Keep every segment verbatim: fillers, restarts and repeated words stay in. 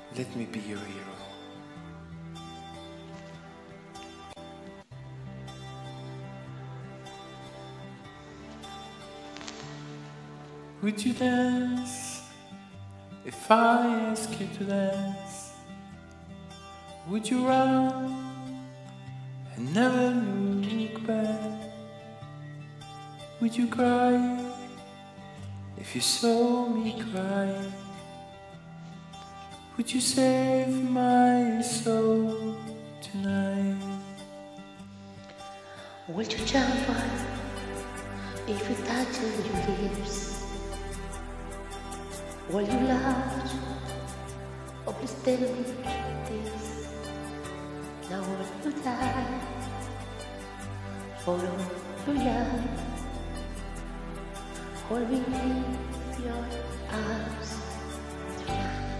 Let me be your hero. Would you dance if I ask you to dance? Would you run and never look back? Would you cry if you saw me cry? Would you save my soul tonight? Would you jump up if you touch your lips? Will you laugh? Oh, please tell me this. Now will you die? Follow your love. Hold me in your arms tonight.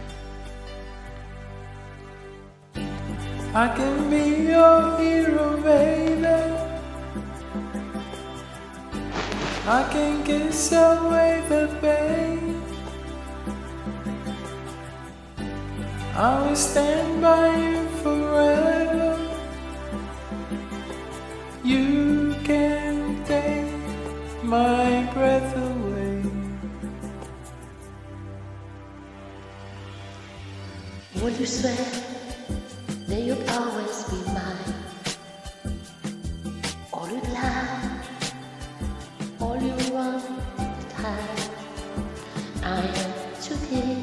I can be your hero, baby. I can kiss away the pain. I will stand by you forever. You can take my breath away. Will you swear that you'll always be mine? All you lie, all you want to hide. I am too deep,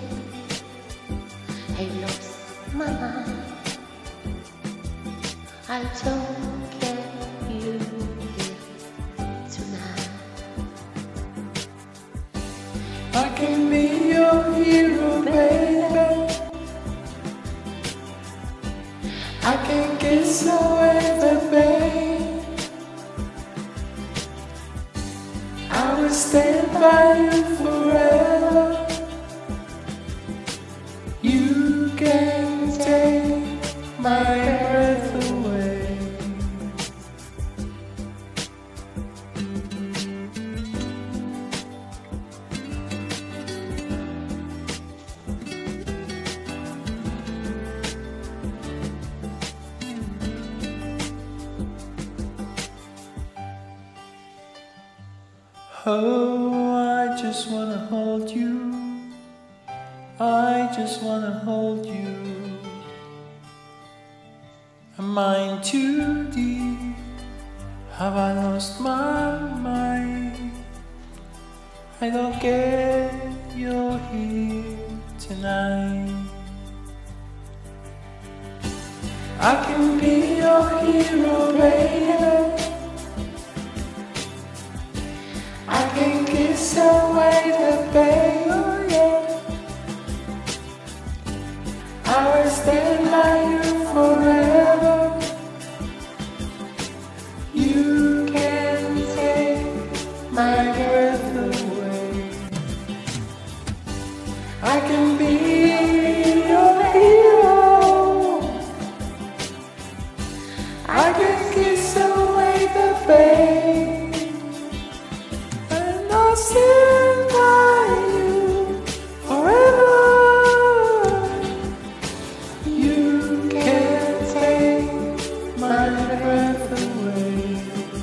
I lost my mind. I don't care you here tonight. I can be your hero, baby. I can kiss away the pain. I will stand by you forever. You can take my breath away. Oh, I just wanna hold you. I just wanna hold you. Am I in too deep? Have I lost my mind? I don't care you're here tonight. I can be your hero, baby. I can kiss away the pain, oh yeah. I will stand by you forever. You can take my breath away. I can be your hero. I can kiss away the pain. I'll stand by you forever. You can take my breath away.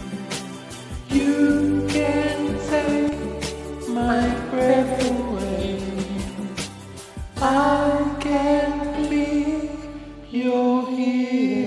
You can take my breath away. I can be your hero.